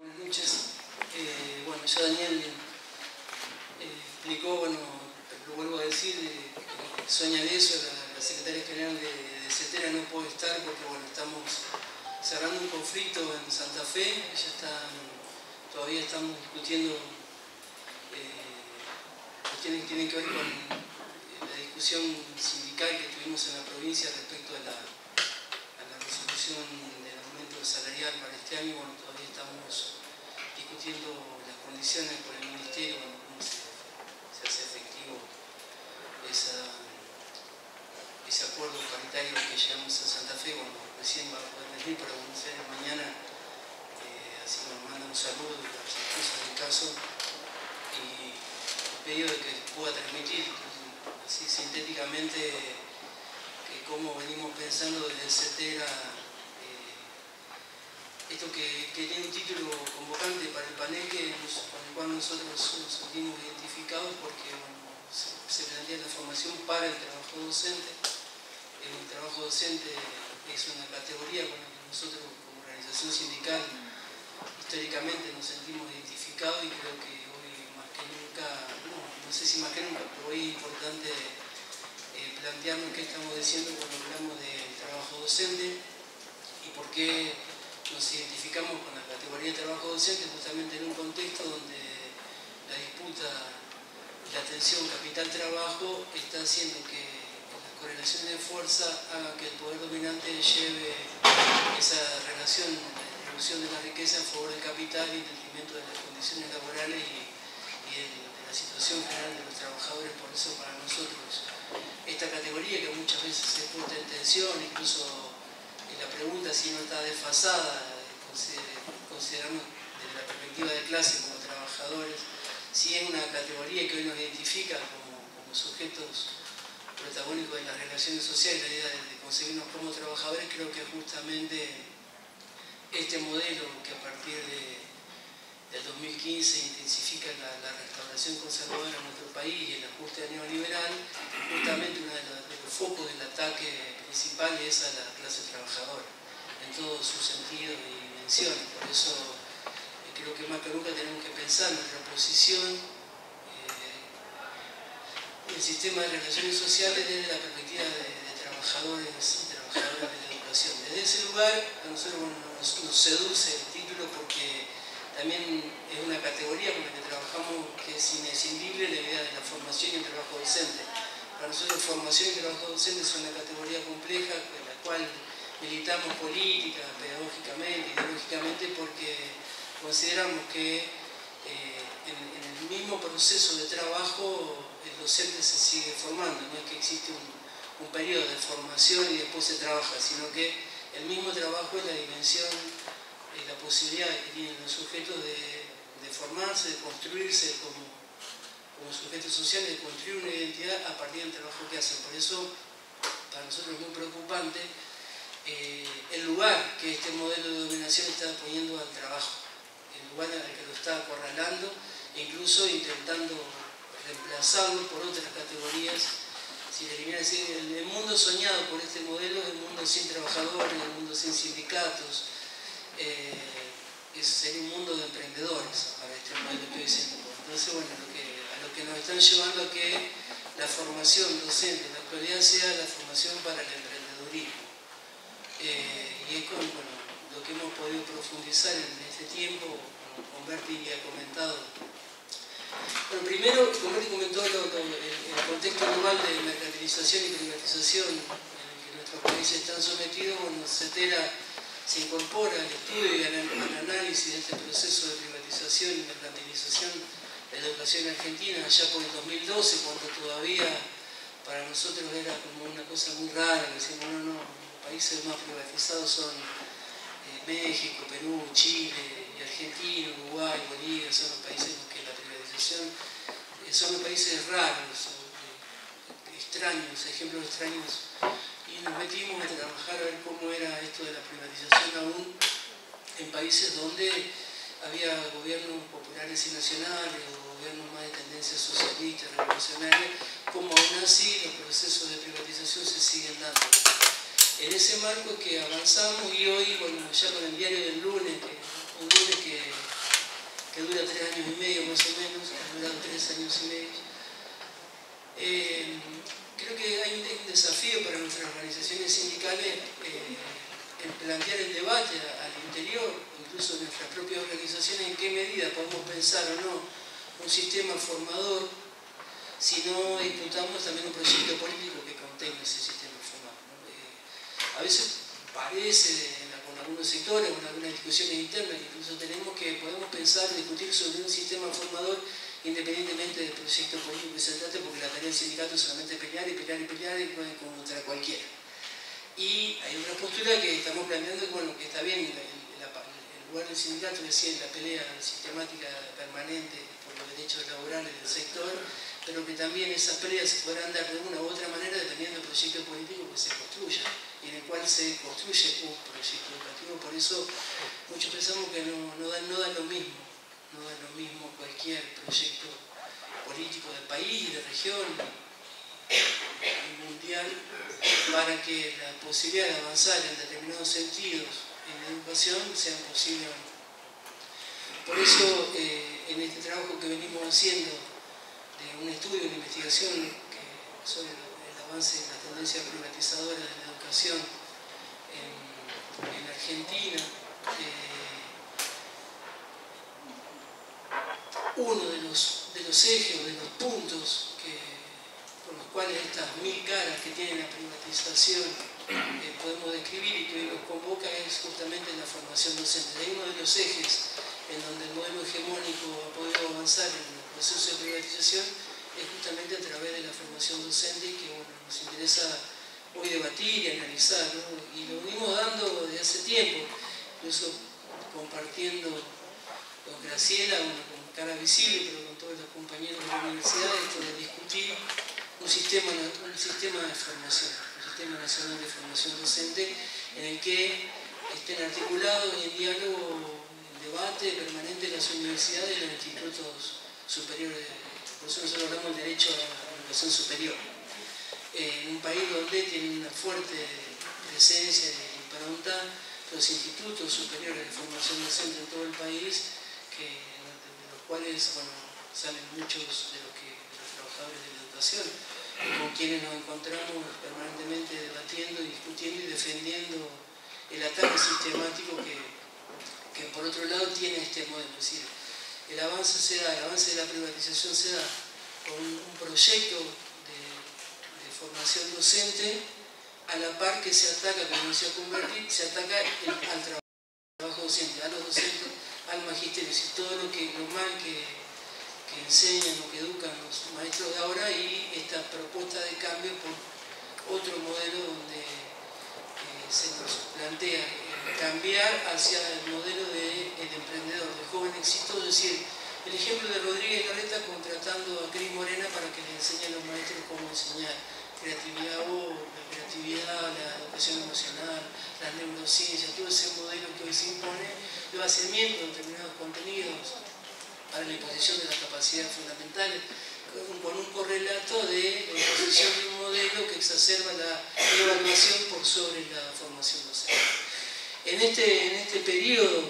Buenas noches. Bueno, ya Daniel explicó, bueno, lo vuelvo a decir, Sonia Leso, la secretaria general de CETERA, no puede estar porque, bueno, estamos cerrando un conflicto en Santa Fe. Todavía estamos discutiendo cuestiones que tienen que ver con la discusión sindical que tuvimos en la provincia respecto a la resolución del aumento salarial para este año. Bueno, todavía estamos discutiendo las condiciones por el Ministerio, bueno, cómo se hace efectivo ese acuerdo paritario que llegamos en Santa Fe. Bueno, recién va a poder venir para Buenos Aires mañana, así nos manda un saludo y las excusas del caso y pedido de que pueda transmitir así sintéticamente cómo venimos pensando desde CETERA esto que tiene un título convocante para el panel con el cual nosotros nos sentimos identificados porque, bueno, se plantea la formación para el trabajo docente. El trabajo docente es una categoría con la que nosotros como organización sindical históricamente nos sentimos identificados y creo que hoy más que nunca, no sé si más que nunca, pero hoy es importante plantearnos qué estamos diciendo cuando hablamos del trabajo docente y por qué nos identificamos con la categoría de trabajo docente justamente en un contexto donde la disputa y la tensión capital-trabajo está haciendo que las correlaciones de fuerza hagan que el poder dominante lleve esa relación de distribución de la riqueza en favor del capital y en detrimento de las condiciones laborales y de la situación general de los trabajadores. Por eso para nosotros esta categoría que muchas veces se puesta en tensión, incluso la pregunta si no está desfasada, consideramos desde la perspectiva de clase como trabajadores, si es una categoría que hoy nos identifica como sujetos protagónicos de las relaciones sociales, la idea de conseguirnos como trabajadores. Creo que justamente este modelo que a partir del 2015 intensifica la restauración conservadora en nuestro país y el ajuste neoliberal, justamente uno de los focos del ataque principal es a la clase trabajadora, en todos sus sentidos y dimensiones. Por eso creo que más que nunca tenemos que pensar nuestra posición en el sistema de relaciones sociales desde la perspectiva de trabajadores y trabajadoras de la educación. Desde ese lugar a nosotros, bueno, nos seduce el título porque también es una categoría con la que trabajamos que es inescindible la idea de la formación y el trabajo docente. Para nosotros formación y trabajo docente es una categoría compleja en la cual militamos política, pedagógicamente, ideológicamente, porque consideramos que en el mismo proceso de trabajo el docente se sigue formando. No es que existe un periodo de formación y después se trabaja, sino que el mismo trabajo es la dimensión, la posibilidad que tienen los sujetos de formarse, de construirse como sujetos sociales, de construir una identidad a partir del trabajo que hacen. Por eso para nosotros es muy preocupante el lugar que este modelo de dominación está poniendo al trabajo, el lugar al que lo está acorralando e incluso intentando reemplazarlo por otras categorías. Si le quería decir, el mundo soñado por este modelo es el mundo sin trabajadores, el mundo sin sindicatos, sería un mundo de emprendedores para este modelo que hoy se impone. Entonces, bueno, a lo que nos están llevando a que la formación docente en la actualidad sea la formación para el emprendedurismo. Y es lo que hemos podido profundizar en este tiempo, con Berti ha comentado. Bueno, primero, como Berti comentó, el contexto global de mercantilización y privatización en el que nuestros países están sometidos. Bueno, CETERA se incorpora al estudio y al análisis de este proceso de privatización y mercantilización de la educación argentina allá por el 2012, cuando todavía para nosotros era como una cosa muy rara. Decimos, no, los países más privatizados son México, Perú, Chile, y Argentina, Uruguay, Bolivia. Son los países en los que la privatización son los países raros, extraños, ejemplos extraños. Y nos metimos a trabajar a ver cómo era esto de la privatización aún en países donde había gobiernos populares y nacionales o gobiernos más de tendencia socialista, revolucionaria, como aún así los procesos de privatización se siguen dando. En ese marco es que avanzamos y hoy, bueno, ya con el diario del lunes, que un lunes que dura 3 años y medio más o menos, ha durado 3 años y medio. Creo que hay un desafío para nuestras organizaciones sindicales en plantear el debate al interior, incluso de nuestras propias organizaciones, en qué medida podemos pensar o no un sistema formador si no disputamos también un proyecto político que contenga ese sistema formador, ¿no? A veces parece, con algunos sectores, con algunas discusiones internas que incluso tenemos, que podemos pensar, discutir sobre un sistema formador independientemente del proyecto político que se trate, porque la tarea del sindicato es solamente pelear y pelear y pelear y contra cualquiera. Y hay otra postura que estamos planteando, bueno, que está bien, el lugar del sindicato es la pelea sistemática permanente por los derechos laborales del sector, pero que también esas peleas se podrán dar de una u otra manera dependiendo del proyecto político que se construya y en el cual se construye un proyecto educativo. Por eso muchos pensamos que no da lo mismo. No da lo mismo cualquier proyecto político del país y de región y mundial para que la posibilidad de avanzar en determinados sentidos en la educación sea posible o no. Por eso, en este trabajo que venimos haciendo de un estudio, una investigación sobre el avance de las tendencias privatizadoras de la educación en Argentina, uno de los ejes o de los puntos por los cuales estas 1000 caras que tiene la privatización podemos describir y que hoy nos convoca es justamente la formación docente. Es uno de los ejes en donde el modelo hegemónico ha podido avanzar en el proceso de privatización es justamente a través de la formación docente y que bueno, nos interesa hoy debatir y analizar, ¿no? Y lo venimos dando desde hace tiempo, incluso compartiendo con Graciela, con cara visible, pero con todos los compañeros de la universidad, esto de discutir un sistema de formación, un sistema nacional de formación docente en el que estén articulados y en diálogo, en debate permanente las universidades y los institutos superiores. Por eso nosotros hablamos del derecho a la educación superior. En un país donde tiene una fuerte presencia y impronta los institutos superiores de formación docente en todo el país, de los cuales bueno, salen muchos de los trabajadores de la educación, con quienes nos encontramos permanentemente debatiendo, discutiendo y defendiendo el ataque sistemático que por otro lado tiene este modelo. Es decir, el avance de la privatización se da con un proyecto de formación docente a la par que se ataca, como decía Convertit, se ataca al trabajo docente, a los docentes, al magisterio, es decir, todo lo mal que enseñan o que educan los maestros de ahora y esta propuesta de cambio por otro modelo donde se nos plantea cambiar hacia el modelo del emprendedor, del joven exitoso, es decir, el ejemplo de Rodríguez Larreta contratando a Cris Morena para que le enseñe a los maestros cómo enseñar creatividad la creatividad, la educación emocional, las neurociencias, todo ese modelo que hoy se impone de vaciamiento de determinados contenidos para la imposición de las capacidades fundamentales, con un correlato de la imposición de un modelo que exacerba la evaluación por sobre la formación docente. En este periodo,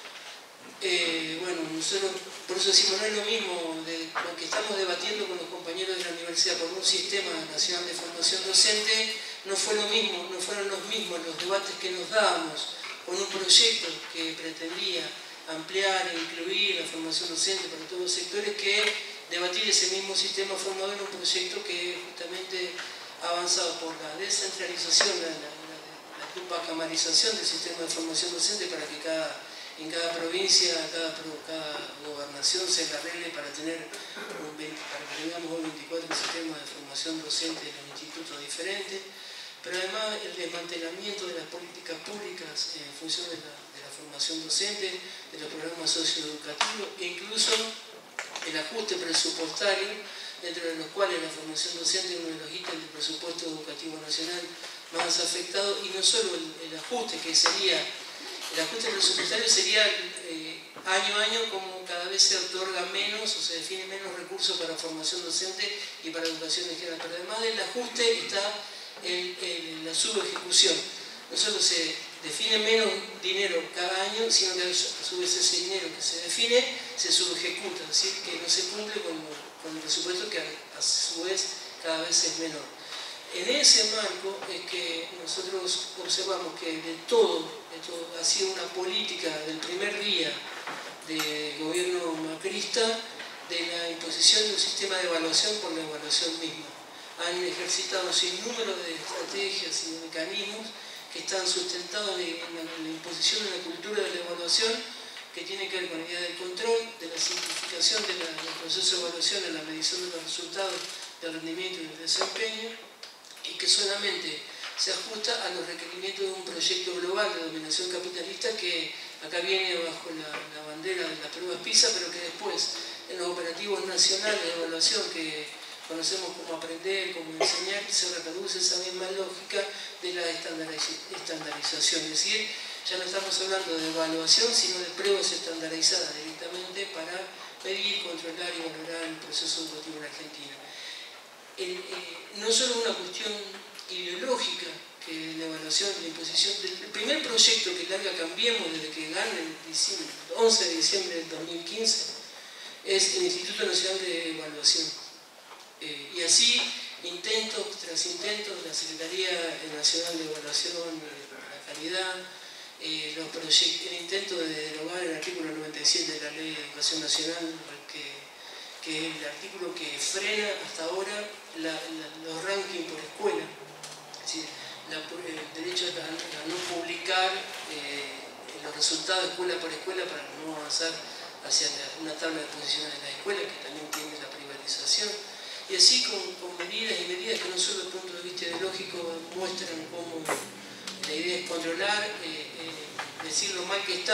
bueno, nosotros por eso decimos, no es lo mismo lo que estamos debatiendo con los compañeros de la universidad por un sistema nacional de formación docente, no fueron los mismos los debates que nos dábamos con un proyecto que pretendía ampliar e incluir la formación docente para todos los sectores, que debatir ese mismo sistema formador en un proyecto que justamente ha avanzado por la descentralización, la tupacamarización del sistema de formación docente para que en cada provincia, cada gobernación se la arregle para que tengamos hoy 24 sistemas de formación docente en los institutos diferentes, pero además el desmantelamiento de las políticas públicas en función de la formación docente, de los programas socioeducativos e incluso el ajuste presupuestario, dentro de los cuales la formación docente es uno de los ítems del presupuesto educativo nacional más afectado, y no solo el ajuste presupuestario sería año a año como cada vez se otorga menos o se define menos recursos para formación docente y para educación en general, pero además del ajuste está en la subejecución. No solo se define menos dinero cada año, sino que a su vez ese dinero que se define se subejecuta, es decir, que no se cumple con el presupuesto que a su vez cada vez es menor. En ese marco es que nosotros observamos que de todo ha sido una política del primer día del gobierno macrista de la imposición de un sistema de evaluación por la evaluación misma. Han ejercitado sin número de estrategias y de mecanismos que están sustentados en la imposición de la cultura de la evaluación, que tiene que ver con la idea del control, de la simplificación del proceso de evaluación en la medición de los resultados del rendimiento y del desempeño, y que solamente se ajusta a los requerimientos de un proyecto global de dominación capitalista que acá viene bajo la bandera de las pruebas PISA, pero que después en los operativos nacionales de evaluación que conocemos como aprender, como enseñar, se reproduce esa misma lógica de la estandarización. Es decir, ya no estamos hablando de evaluación, sino de pruebas estandarizadas directamente para medir, controlar y valorar el proceso educativo en Argentina. No solo una cuestión ideológica, que la evaluación, la imposición, el primer proyecto que larga Cambiemos desde que gana el 11 de diciembre del 2015 es el Instituto Nacional de Evaluación. Y así, intentos tras intentos, la Secretaría Nacional de Evaluación para la Calidad, el intento de derogar el artículo 97 de la Ley de Educación Nacional, que es el artículo que frena hasta ahora los rankings por escuela, es decir, el derecho a no publicar los resultados escuela por escuela para no avanzar hacia una tabla de posiciones de la escuela, que también tiene la privatización, y así con medidas y medidas que no solo desde el punto de vista ideológico muestran cómo la idea es controlar, decir lo mal que está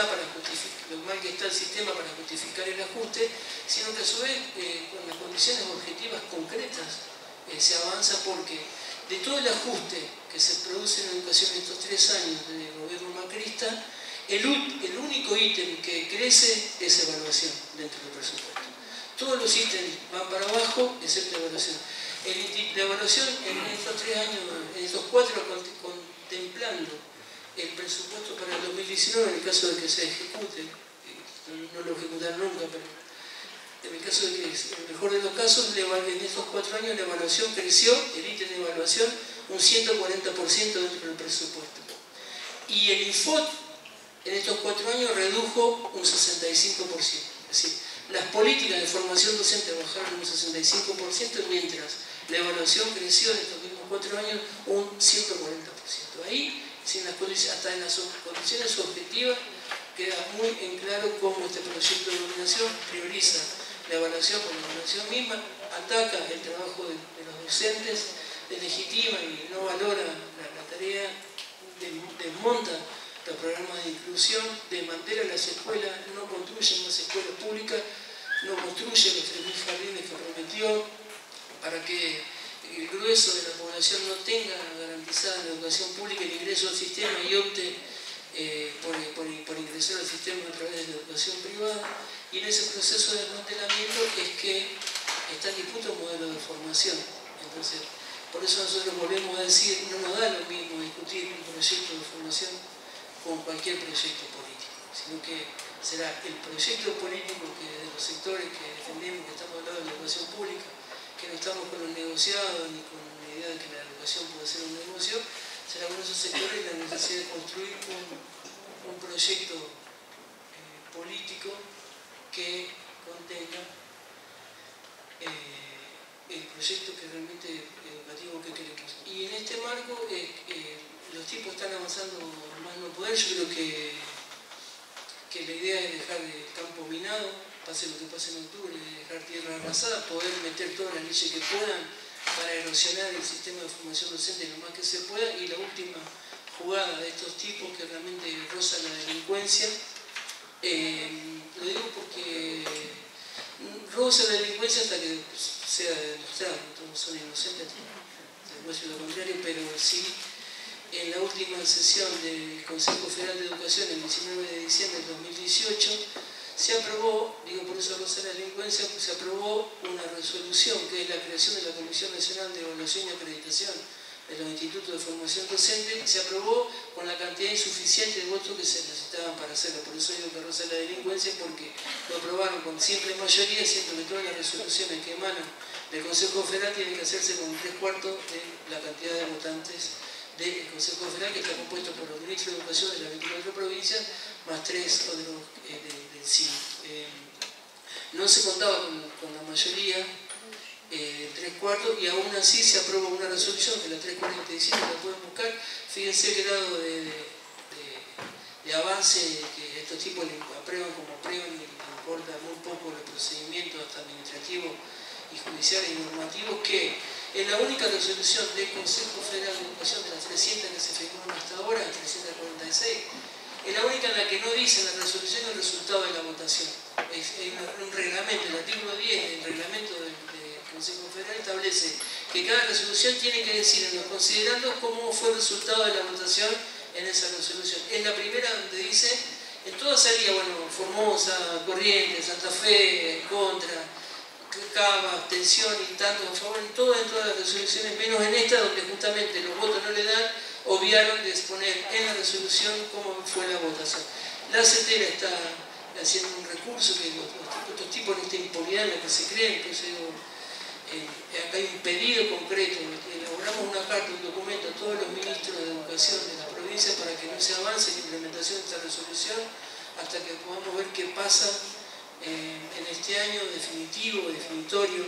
el sistema para justificar el ajuste, sino que a su vez con las condiciones objetivas concretas se avanza, porque de todo el ajuste que se produce en la educación en estos 3 años del gobierno macrista, el único ítem que crece es evaluación dentro del presupuesto. Todos los ítems van para abajo, excepto evaluación. La evaluación en estos 3 años, en estos 4, contemplando el presupuesto para el 2019, en el caso de que se ejecute, no lo ejecutaron nunca, pero en el caso de que, en el mejor de los casos, en estos 4 años la evaluación creció, el ítem de evaluación, un 140% dentro del presupuesto. Y el INFOT en estos 4 años redujo un 65%. Es decir, las políticas de formación docente bajaron un 65%, mientras la evaluación creció en estos mismos 4 años un 140%. Ahí, hasta en las condiciones objetivas, queda muy en claro cómo este proyecto de dominación prioriza la evaluación por la evaluación misma, ataca el trabajo de los docentes, deslegitima y no valora la tarea, desmonta los programas de inclusión, desmantela las escuelas, no construye más escuelas públicas, no construye los 3.000 jardines que prometió para que el grueso de la población no tenga garantizada la educación pública, el ingreso al sistema y opte por ingresar al sistema a través de la educación privada. Y en ese proceso de desmantelamiento es que está en disputa un modelo de formación. Entonces, por eso nosotros volvemos a decir, no nos da lo mismo discutir un proyecto de formación con cualquier proyecto político, sino que será el proyecto político que de los sectores que defendemos, que estamos hablando de la educación pública, que no estamos con los negociados ni con la idea de que la educación puede ser un negocio, será con esos sectores la necesidad de construir un proyecto político que contenga el proyecto que realmente educativo que queremos. Y en este marco los tipos están avanzando más no poder. Yo creo que la idea es dejar el campo minado, pase lo que pase en octubre, dejar tierra arrasada, poder meter todas las leyes que puedan para erosionar el sistema de formación docente lo más que se pueda, y la última jugada de estos tipos que realmente rozan la delincuencia. Lo digo porque roza la delincuencia hasta que sea demostrado, todos son inocentes, después lo contrario, pero sí, en la última sesión del Consejo Federal de Educación, el 19 de diciembre del 2018, se aprobó, digo por eso roza la delincuencia, pues se aprobó una resolución que es la creación de la Comisión Nacional de Evaluación y Acreditación de los institutos de formación docente, se aprobó con la cantidad insuficiente de votos que se necesitaban para hacerlo. Por eso digo que roza la delincuencia, porque lo aprobaron con simple mayoría, siendo que todas las resoluciones que emanan del Consejo Federal tienen que hacerse con 3/4 de la cantidad de votantes del Consejo Federal, que está compuesto por los ministros de Educación de las 24 provincias, más 3 de los del CIN. No se contaba con la mayoría, 3/4, y aún así se aprobó una resolución, que la 347, la pueden buscar. Fíjense qué grado de avance que estos tipos le aprueban como aprueban, y les importa muy poco los procedimientos hasta administrativos y judiciales y normativos, que en la única resolución del Consejo Federal de Educación, de las 300 que se firmaron hasta ahora, 346, es la única en la que no dice en la resolución el resultado de la votación. Es un reglamento, el artículo 10 del reglamento del Consejo Federal establece que cada resolución tiene que decir en los considerandos cómo fue el resultado de la votación en esa resolución. Es la primera donde dice, en todas salía, bueno, Formosa, Corrientes, Santa Fe, contra, Cava, abstención y tanto a favor, en todas las resoluciones, menos en esta, donde justamente los votos no le dan, obviaron de exponer en la resolución cómo fue la votación. La CETERA está haciendo un recurso que estos tipos de esta impunidad en la que se creen. Entonces, acá hay un pedido concreto, elaboramos una carta, un documento a todos los ministros de Educación de la provincia para que no se avance en la implementación de esta resolución hasta que podamos ver qué pasa en este año definitorio,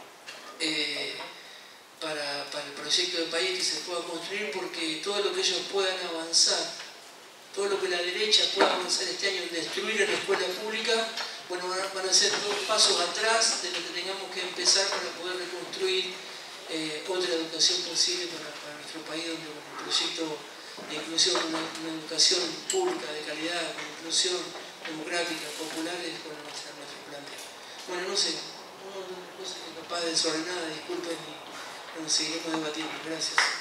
para el proyecto de país que se pueda construir, porque todo lo que ellos puedan avanzar, todo lo que la derecha pueda avanzar este año en destruir en la escuela pública, bueno, van a ser 2 pasos atrás de lo que tengamos que empezar para poder reconstruir otra educación posible para nuestro país, donde el proyecto de inclusión, una educación pública de calidad, con inclusión democrática, popular, es con nuestro planteamiento. Bueno, no sé, no soy capaz de desordenada, disculpen, y seguiremos debatiendo. Gracias.